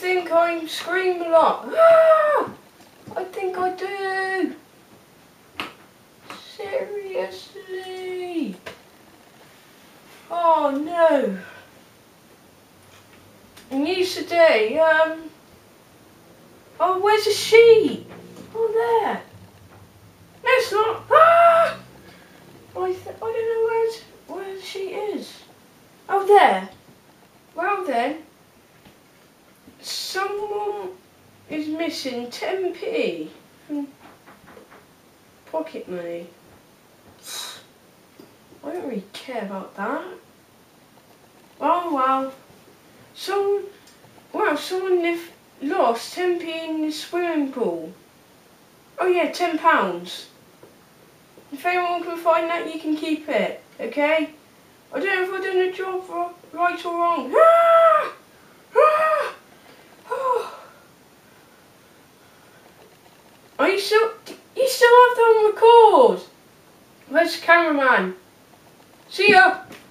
think I scream a lot. Ah! I think I do. Seriously. Oh no. And yesterday, oh, where's the sheet? Oh, there. No, it's not. Ah! I don't know where the sheet is. Oh, there. Well then, someone is missing 10p from pocket money. I don't really care about that. Oh well. Someone lost 10p in the swimming pool. Oh yeah, £10. If anyone can find that, you can keep it, okay? I don't know if I've done the job right or wrong. Ah! Ah! Oh. You still have to record? Where's the cameraman? See ya!